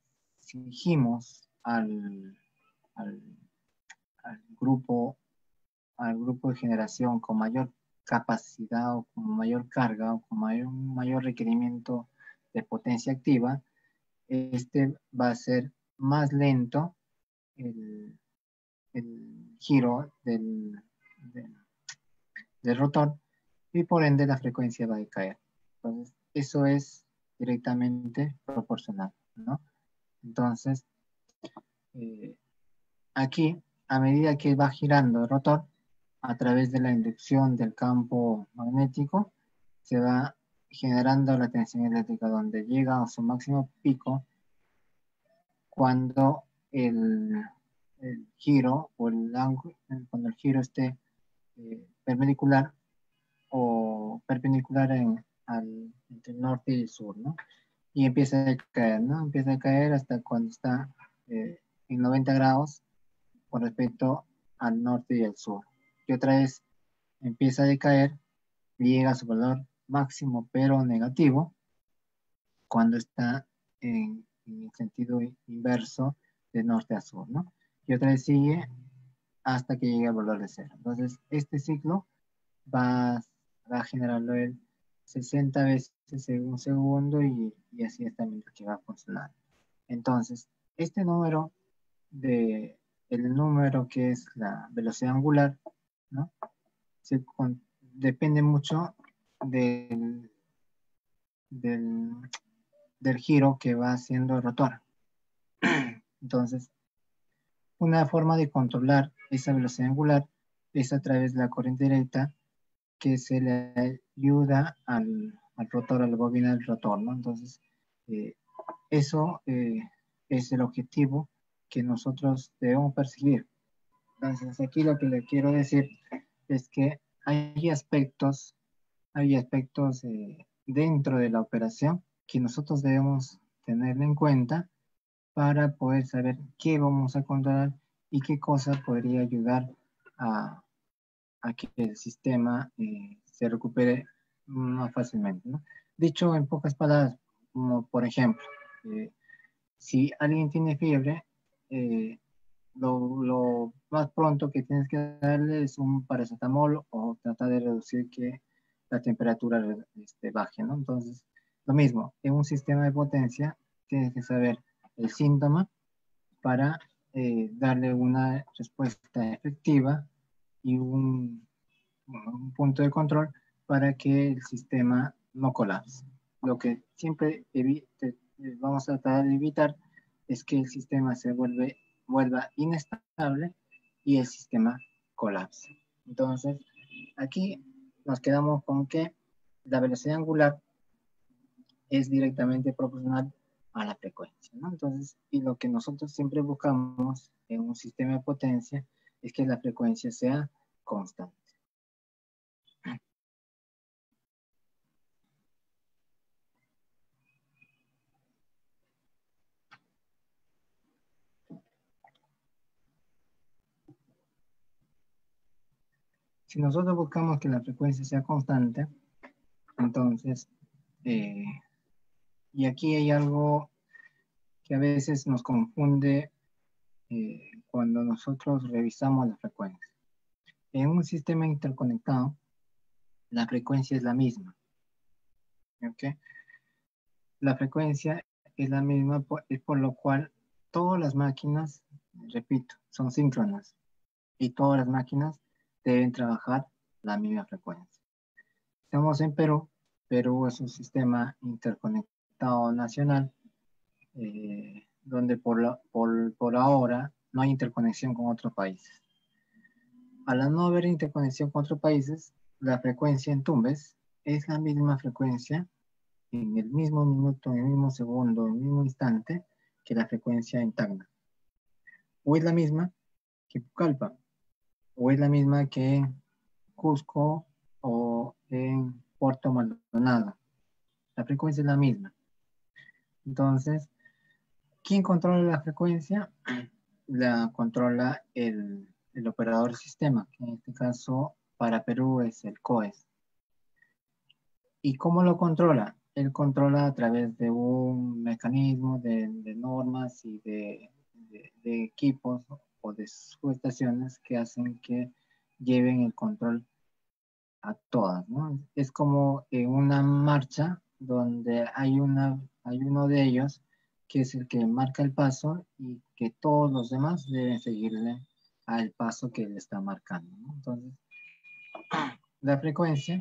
exigimos al, al, al grupo al grupo de generación con mayor capacidad o con mayor carga o con mayor, mayor requerimiento de potencia activa, este va a ser más lento el, el giro del, del, del rotor y por ende la frecuencia va a decaer. Entonces, eso es directamente proporcional, ¿no? Entonces, eh, aquí, a medida que va girando el rotor, a través de la inducción del campo magnético, se va generando la tensión eléctrica donde llega a su máximo pico cuando el, el giro o el ángulo, cuando el giro esté eh, perpendicular o perpendicular en, al, entre el norte y el sur, ¿no? Y empieza a caer, ¿no? Empieza a caer hasta cuando está eh, en noventa grados con respecto al norte y al sur. Y otra vez empieza a decaer y llega a su valor máximo pero negativo cuando está en, en el sentido inverso de norte a sur, ¿no? Y otra vez sigue hasta que llegue al valor de cero. Entonces, este ciclo va, va a generarlo el sesenta veces en un segundo y, y así es también lo que va a funcionar. Entonces, este número de el número que es la velocidad angular, ¿no? Se con, depende mucho del, del, del giro que va haciendo el rotor. Entonces, una forma de controlar esa velocidad angular es a través de la corriente directa que se le ayuda al, al rotor, a la bobina del rotor, ¿no? Entonces, eh, eso eh, es el objetivo que nosotros debemos perseguir. Entonces, aquí lo que le quiero decir es que hay aspectos, hay aspectos eh, dentro de la operación que nosotros debemos tener en cuenta para poder saber qué vamos a controlar y qué cosa podría ayudar a, a que el sistema eh, se recupere más fácilmente, ¿no? Dicho en pocas palabras, como por ejemplo, eh, si alguien tiene fiebre, eh, lo, lo, más pronto que tienes que darle es un paracetamol o tratar de reducir que la temperatura este, baje, ¿no? Entonces, lo mismo, en un sistema de potencia tienes que saber el síntoma para eh, darle una respuesta efectiva y un, un punto de control para que el sistema no colapse. Lo que siempre evite, vamos a tratar de evitar es que el sistema se vuelve, vuelva inestable y el sistema colapse. Entonces, aquí nos quedamos con que la velocidad angular es directamente proporcional a la frecuencia, ¿no? Entonces, y lo que nosotros siempre buscamos en un sistema de potencia es que la frecuencia sea constante. Si nosotros buscamos que la frecuencia sea constante, entonces, eh, y aquí hay algo que a veces nos confunde eh, cuando nosotros revisamos la frecuencia. En un sistema interconectado, la frecuencia es la misma. ¿Okay? La frecuencia es la misma, por, es por lo cual todas las máquinas, repito, son síncronas y todas las máquinas deben trabajar la misma frecuencia. Estamos en Perú. Perú es un sistema interconectado nacional eh, donde por, la, por, por ahora no hay interconexión con otros países. Al no haber interconexión con otros países, la frecuencia en Tumbes es la misma frecuencia en el mismo minuto, en el mismo segundo, en el mismo instante que la frecuencia en Tacna. O es la misma que Pucallpa, o es la misma que en Cusco o en Puerto Maldonado. La frecuencia es la misma. Entonces, ¿quién controla la frecuencia? La controla el, el operador sistema, que en este caso para Perú es el COES. ¿Y cómo lo controla? Él controla a través de un mecanismo de, de normas y de, de, de equipos o de subestaciones que hacen que lleven el control a todas, ¿no? Es como en una marcha donde hay, una, hay uno de ellos que es el que marca el paso y que todos los demás deben seguirle al paso que él está marcando, ¿no? Entonces, la frecuencia,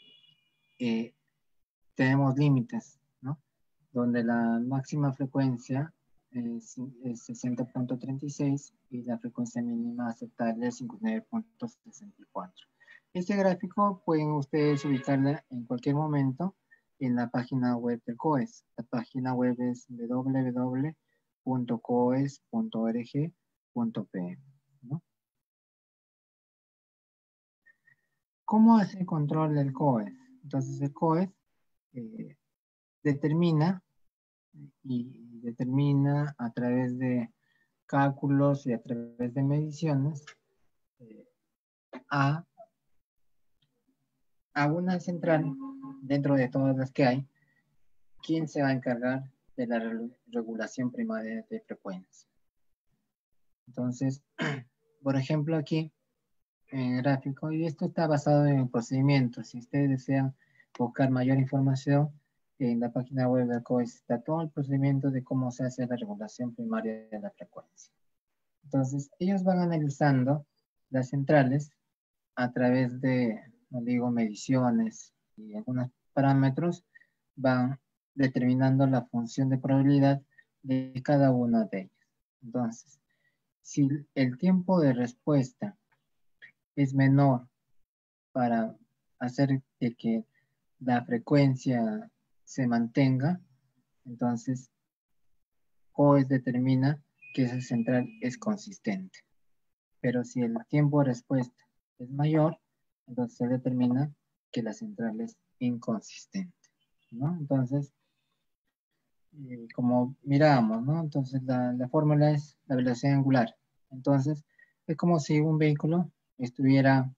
eh, tenemos límites, ¿no? Donde la máxima frecuencia es, es sesenta punto treinta y seis y la frecuencia mínima aceptable es cincuenta y nueve punto sesenta y cuatro. Este gráfico pueden ustedes ubicarla en cualquier momento en la página web del COES. La página web es w w w punto coes punto org punto p m, ¿no? ¿Cómo hace el control del COES? Entonces el COES eh, determina y determina a través de cálculos y a través de mediciones eh, a, a una central dentro de todas las que hay, quién se va a encargar de la re regulación primaria de frecuencia. Entonces, por ejemplo, aquí en el gráfico, y esto está basado en el procedimiento. Si ustedes desean buscar mayor información, en la página web del C O E está todo el procedimiento de cómo se hace la regulación primaria de la frecuencia. Entonces, ellos van analizando las centrales a través de, no digo, mediciones y algunos parámetros, van determinando la función de probabilidad de cada una de ellas. Entonces, si el tiempo de respuesta es menor para hacer de que la frecuencia se mantenga, entonces C O E determina que esa central es consistente. Pero si el tiempo de respuesta es mayor, entonces se determina que la central es inconsistente, ¿no? Entonces, eh, como miramos, ¿no? Entonces la, la fórmula es la velocidad angular. Entonces, es como si un vehículo estuviera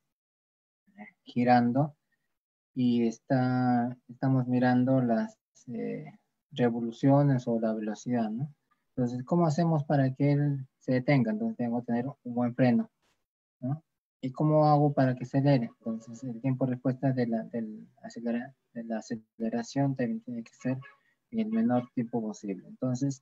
girando y está, estamos mirando las eh, revoluciones o la velocidad, ¿no? Entonces, ¿cómo hacemos para que él se detenga? Entonces, tengo que tener un buen freno, ¿no? ¿Y cómo hago para que acelere? Entonces, el tiempo de respuesta de la, del acelera, de la aceleración también tiene que ser en el menor tiempo posible. Entonces,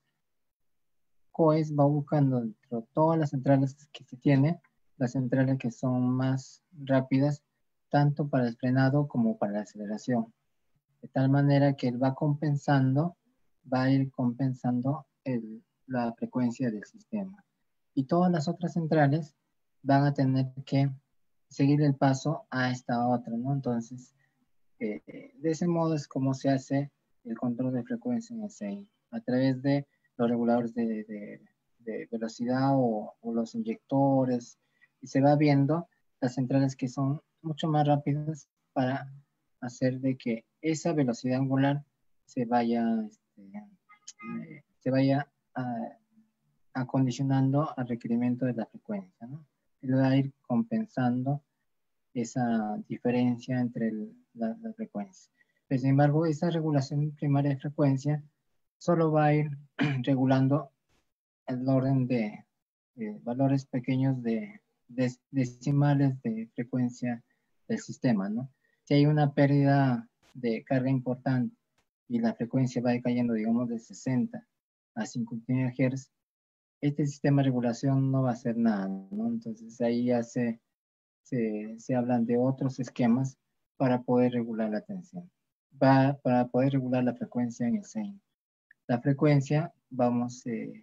C O E va buscando dentro de todas las centrales que se tiene, las centrales que son más rápidas, tanto para el frenado como para la aceleración. De tal manera que él va compensando, va a ir compensando el, la frecuencia del sistema. Y todas las otras centrales van a tener que seguir el paso a esta otra, ¿no? Entonces, eh, de ese modo es como se hace el control de frecuencia en S I, a través de los reguladores de, de, de velocidad o, o los inyectores, y se va viendo las centrales que son mucho más rápidas para hacer de que esa velocidad angular se vaya, este, eh, se vaya a, acondicionando al requerimiento de la frecuencia, ¿no? Él va a ir compensando esa diferencia entre el, la, la frecuencia. Pero, sin embargo, esa regulación primaria de frecuencia solo va a ir regulando el orden de eh, valores pequeños de, de decimales de frecuencia del sistema, ¿no? Si hay una pérdida de carga importante y la frecuencia va cayendo, digamos, de sesenta a cincuenta y nueve hertz, este sistema de regulación no va a hacer nada, ¿no? Entonces ahí ya se, se, se hablan de otros esquemas para poder regular la tensión, va, para poder regular la frecuencia en el S E I. La frecuencia vamos, eh,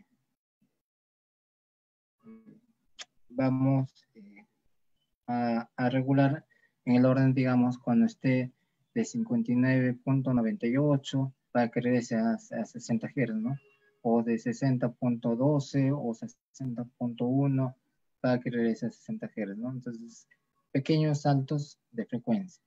vamos eh, a, a regular en el orden, digamos, cuando esté de cincuenta y nueve punto noventa y ocho para que regrese a, a sesenta hertz, ¿no? O de sesenta punto doce o sesenta punto uno para que regrese a sesenta hertz, ¿no? Entonces, pequeños saltos de frecuencia.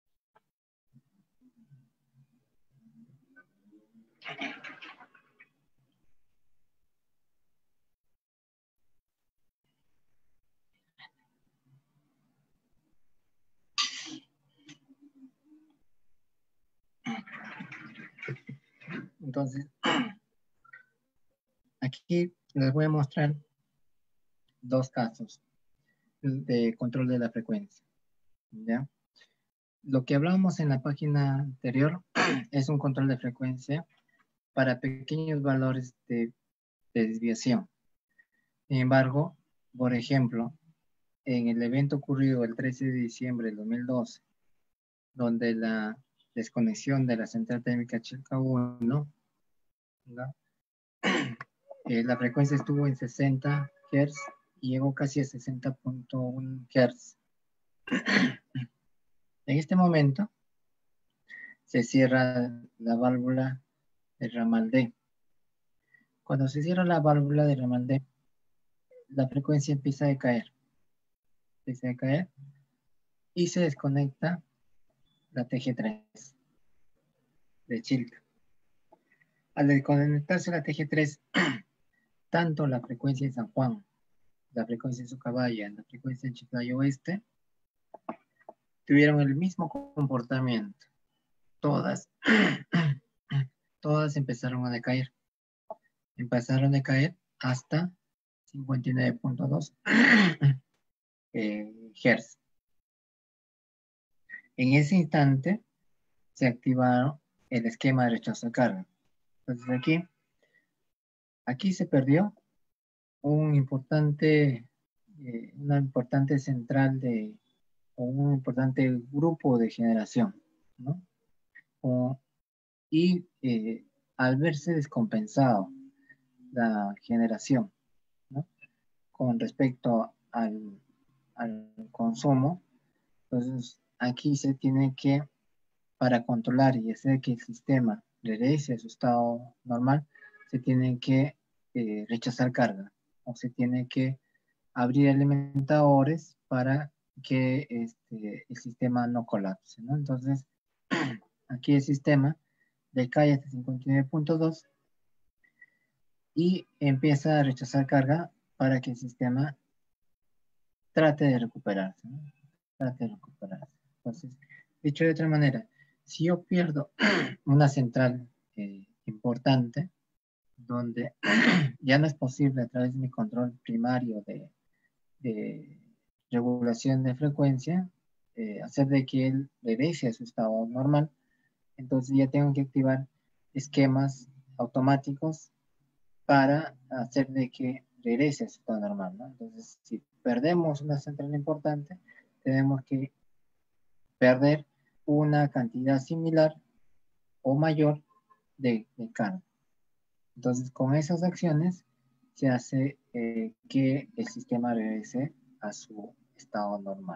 Entonces, aquí les voy a mostrar dos casos de control de la frecuencia, ¿ya? Lo que hablábamos en la página anterior es un control de frecuencia para pequeños valores de, de desviación. Sin embargo, por ejemplo, en el evento ocurrido el trece de diciembre del dos mil doce, donde la desconexión de la central térmica Chilca uno, ¿no? eh, la frecuencia estuvo en sesenta hertz y llegó casi a sesenta punto uno hertz. En este momento se cierra la válvula del ramal D. Cuando se cierra la válvula del ramal D, la frecuencia empieza a decaer. Empieza a decaer y se desconecta la T G tres. de Chilca. Al desconectarse la T G tres, tanto la frecuencia de San Juan, la frecuencia de Socabaya, la frecuencia de Chiclayo Oeste, tuvieron el mismo comportamiento. Todas, todas empezaron a decaer. Empezaron a decaer hasta cincuenta y nueve punto dos eh, Hz. En ese instante se activaron el esquema de rechazo de carga. Entonces aquí, aquí se perdió un importante, eh, una importante central de, o un importante grupo de generación, ¿no? O, y eh, al verse descompensado la generación, ¿no? Con respecto al, al consumo, entonces aquí se tiene que, para controlar y hacer que el sistema regrese a su estado normal, se tiene que eh, rechazar carga o se tiene que abrir alimentadores para que este, el sistema no colapse, ¿no? Entonces, aquí el sistema decae hasta cincuenta y nueve punto dos y empieza a rechazar carga para que el sistema trate de recuperarse, ¿no? Trate de recuperarse. Entonces, dicho de otra manera, si yo pierdo una central eh, importante, donde ya no es posible a través de mi control primario de, de regulación de frecuencia, eh, hacer de que él regrese a su estado normal, entonces ya tengo que activar esquemas automáticos para hacer de que regrese a su estado normal, ¿no? Entonces, si perdemos una central importante, tenemos que perder una cantidad similar o mayor de, de carga. Entonces, con esas acciones se hace eh, que el sistema regrese a su estado normal.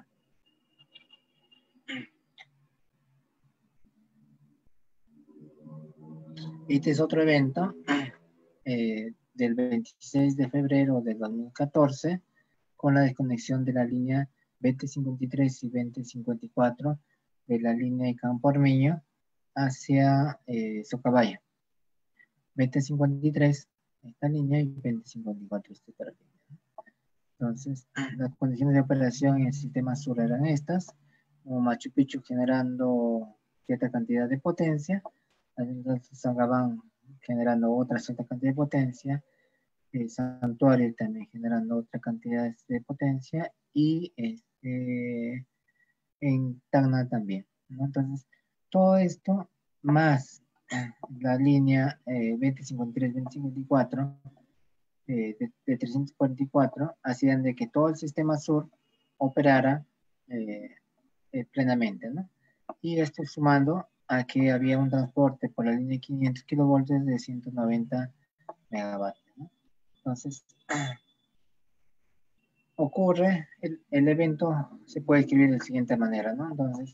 Este es otro evento eh, del veintiséis de febrero de dos mil catorce con la desconexión de la línea veinte cincuenta y tres y veinte cincuenta y cuatro de la línea de Campo Armiño hacia eh, Socabaya. veinte cincuenta y tres esta línea y veinte cincuenta y cuatro esta otra línea. Entonces, las condiciones de operación en el sistema sur eran estas, como Machu Picchu generando cierta cantidad de potencia, entonces Sangabán generando otra cierta cantidad de potencia, eh, Santuario también generando otra cantidad de potencia y este, en Tacna también, ¿no? Entonces, todo esto más la línea eh, veinte cincuenta y tres, veinte cincuenta y cuatro eh, de, de trescientos cuarenta y cuatro hacían de que todo el sistema sur operara eh, eh, plenamente, ¿no? Y esto sumando a que había un transporte por la línea quinientos kilovoltios de ciento noventa megavatios, ¿no? Entonces, ocurre, el, el evento se puede escribir de la siguiente manera, ¿no? Entonces,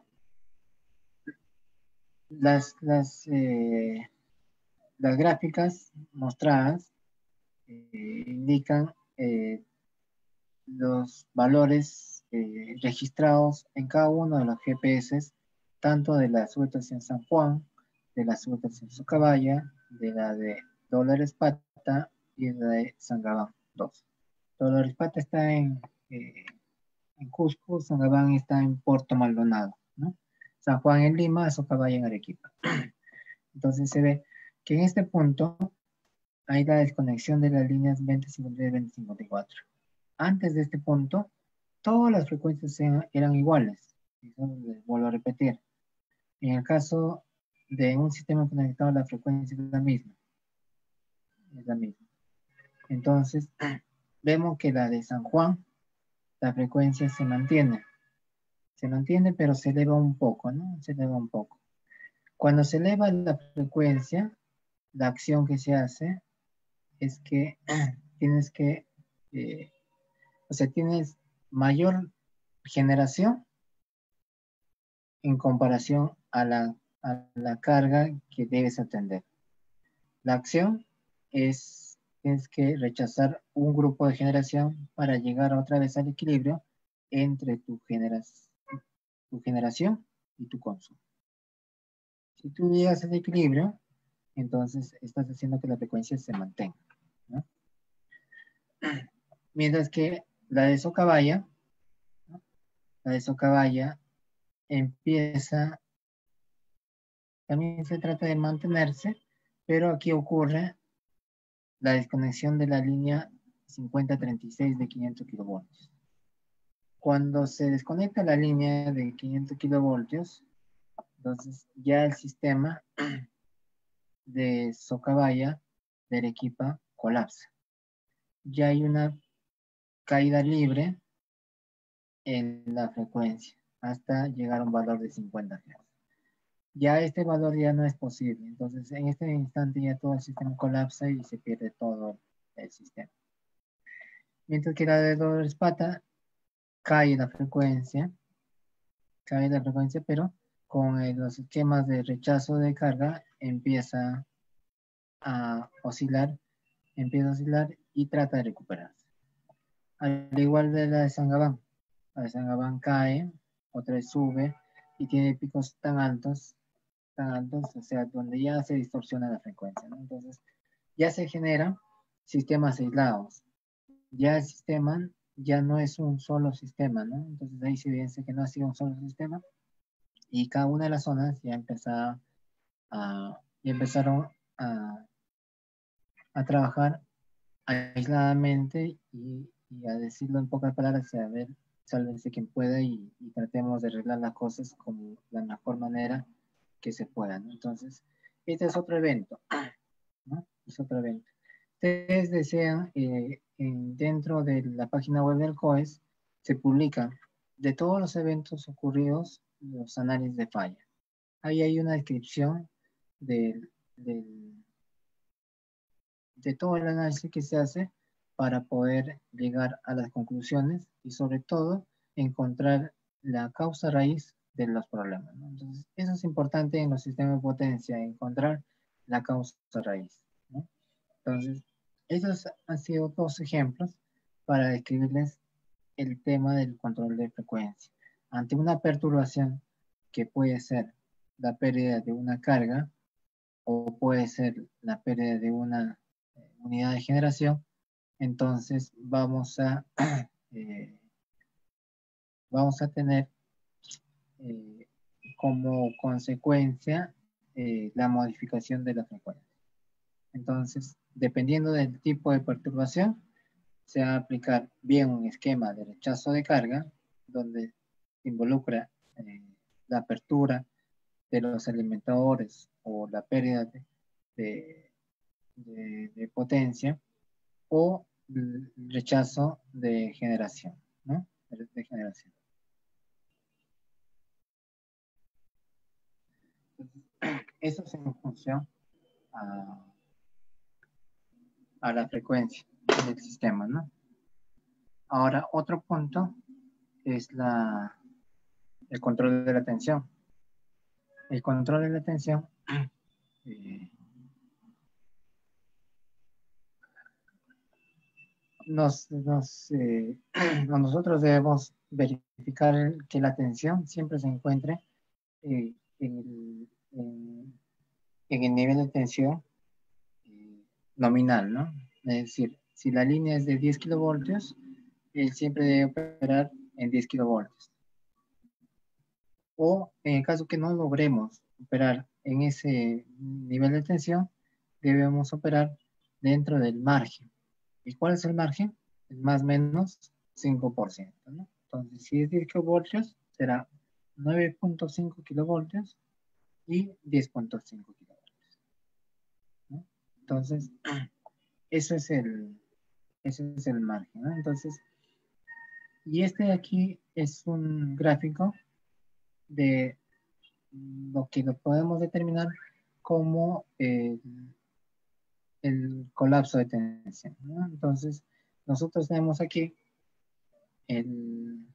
las, las, eh, las gráficas mostradas eh, indican eh, los valores eh, registrados en cada uno de los G P S, tanto de la subestación San Juan, de la subestación Socabaya, de la de Dolores Pata y de la de Sangabán dos. Dolores Pata está en, eh, en Cusco, Sangabán está en Puerto Maldonado, ¿no? San Juan en Lima, Socabaya en Arequipa. Entonces se ve que en este punto hay la desconexión de las líneas veinte cincuenta y tres y veinte cincuenta y cuatro. Antes de este punto, todas las frecuencias eran, eran iguales. Eso les vuelvo a repetir. En el caso de un sistema conectado, la frecuencia es la misma. Es la misma. Entonces, vemos que la de San Juan, la frecuencia se mantiene. Se mantiene, pero se eleva un poco, ¿no? Se eleva un poco. Cuando se eleva la frecuencia, la acción que se hace es que tienes que, eh, o sea, tienes mayor generación en comparación a la, a la carga que debes atender. La acción es, tienes que rechazar un grupo de generación para llegar otra vez al equilibrio entre tu, genera, tu generación y tu consumo. Si tú llegas al equilibrio, entonces estás haciendo que la frecuencia se mantenga, ¿no? Mientras que la de socavalla, ¿no? La de socavalla empieza, también se trata de mantenerse, pero aquí ocurre la desconexión de la línea cincuenta treinta y seis de quinientos kilovoltios. Cuando se desconecta la línea de quinientos kilovoltios, entonces ya el sistema de socavalla de Arequipa colapsa. Ya hay una caída libre en la frecuencia hasta llegar a un valor de cincuenta hercios. Ya este valor ya no es posible. Entonces, en este instante ya todo el sistema colapsa y se pierde todo el sistema. Mientras que la de doble espata cae la frecuencia, cae la frecuencia, pero con eh, los esquemas de rechazo de carga empieza a oscilar, empieza a oscilar y trata de recuperarse. Al igual de la de Sangabán, la de Sangabán cae, otra vez sube y tiene picos tan altos, tan altos, o sea, donde ya se distorsiona la frecuencia, ¿no? Entonces, ya se generan sistemas aislados. Ya el sistema ya no es un solo sistema, ¿no? Entonces ahí se evidencia que no ha sido un solo sistema y cada una de las zonas ya empezaba a, ya empezaron a, a trabajar aisladamente y, y, a decirlo en pocas palabras, a ver, sálvense quien pueda y, y tratemos de arreglar las cosas como la mejor manera que se pueda, ¿no? Entonces, este es otro evento, ¿no? Es otro evento. Ustedes desean, eh, en, dentro de la página web del C O E S, se publican de todos los eventos ocurridos los análisis de falla. Ahí hay una descripción del, del, de todo el análisis que se hace para poder llegar a las conclusiones y sobre todo encontrar la causa raíz de los problemas, ¿no? Entonces, eso es importante en los sistemas de potencia, encontrar la causa raíz, ¿no? Entonces, esos han sido dos ejemplos para describirles el tema del control de frecuencia. Ante una perturbación que puede ser la pérdida de una carga o puede ser la pérdida de una unidad de generación, entonces vamos a, eh, vamos a tener eh, como consecuencia eh, la modificación de la frecuencia. Entonces, dependiendo del tipo de perturbación, se va a aplicar bien un esquema de rechazo de carga, donde involucra eh, la apertura de los alimentadores o la pérdida de, de, de, de potencia, o el rechazo de generación, ¿no? De, de generación. Entonces, eso es en función a, a la frecuencia del sistema, ¿no? Ahora, otro punto es la, el control de la tensión. El control de la tensión eh, nos, nos, eh, nosotros debemos verificar que la tensión siempre se encuentre eh, en, el, en, en el nivel de tensión eh, nominal, ¿no? Es decir, si la línea es de diez kilovoltios, él siempre debe operar en diez kilovoltios. O en el caso que no logremos operar en ese nivel de tensión, debemos operar dentro del margen. ¿Y cuál es el margen? Es más o menos cinco por ciento, ¿no? Entonces, si es diez kilovoltios, será nueve punto cinco kilovoltios y diez punto cinco kilovoltios, ¿no? Entonces, ese es el, ese es el margen, ¿no? Entonces, y este de aquí es un gráfico de lo que lo podemos determinar como el, el colapso de tensión, ¿no? Entonces, nosotros tenemos aquí el,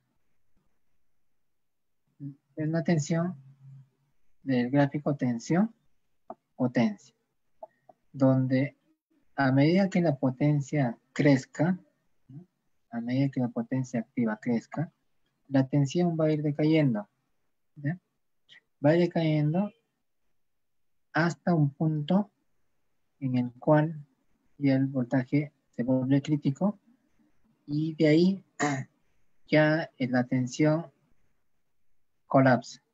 una tensión del gráfico tensión-potencia, donde a medida que la potencia crezca, ¿no? A medida que la potencia activa crezca, la tensión va a ir decayendo, ¿ya? Va a ir decayendo hasta un punto en el cual ya el voltaje se vuelve crítico y de ahí ya la tensión colapsa.